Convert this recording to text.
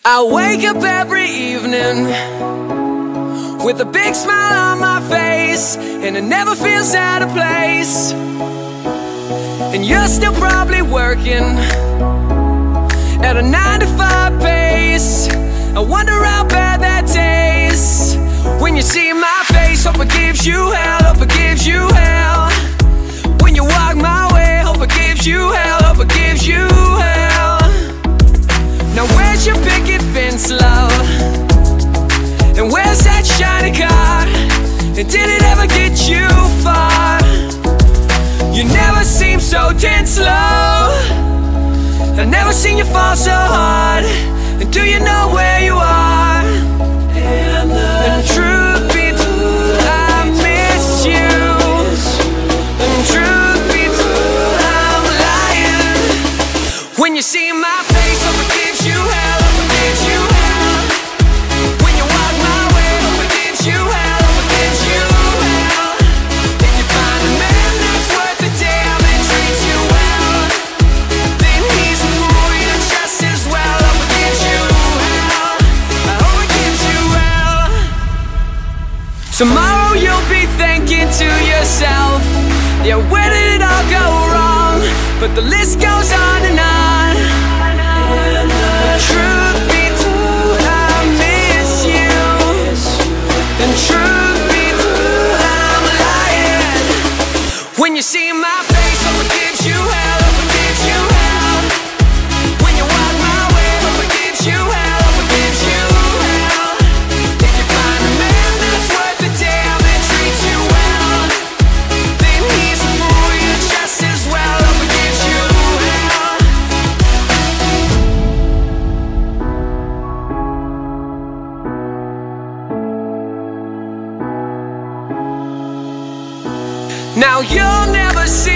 I wake up every evening with a big smile on my face, and it never feels out of place. And you're still probably working at a 9-to-5 pace. I wonder how bad that tastes when you see my face. Hope it gives you hell, hope it gives you hell. When you walk my way, hope it gives you hell, hope it gives you hell. Now where's your picket fence, love? And where's that shiny car? And did it ever get you far? You never seem so tense, love. I've never seen you fall so hard. And do you know where you are? And truth be told, I miss you. And truth be told, I'm lying. When you see my face, hope it gives you hell, hope it gives you hell. When you walk my way, hope it gives you hell, hope it gives you hell. If you find a man that's worth the damn and treats you well, then he's a fool you just as well. Hope it gives you hell, I hope it gives you hell. Tomorrow you'll be thinking to yourself, yeah, where did it all go wrong? But the list goes on and on. Truth be told, I miss you. And truth be told, I'm lying. When you see my face, hope it gives you hell, hope it gives you hell. When you walk my way, hope it gives you hell, hope it gives you hell. If you find a man that's worth the damn and treats you well, then he's a fool you just as well. Hope it gives you hell. Now you'll never see